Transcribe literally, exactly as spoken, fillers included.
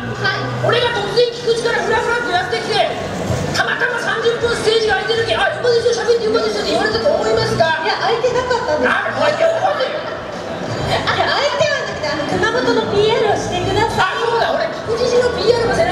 俺が突然聞く力フラフラっとやってきて、たまたまさんじゅっぷんステージが空いてる時、あ、横ですよ、喋って横ですよって言われたと思いますか？ いや、空いてなかったんです。 あ、こうやって怒ってる。 あれ、相手はなくて、あの熊本の ピーアール をしてください。 あ、そうだ、俺、菊池市の ピーアール もせ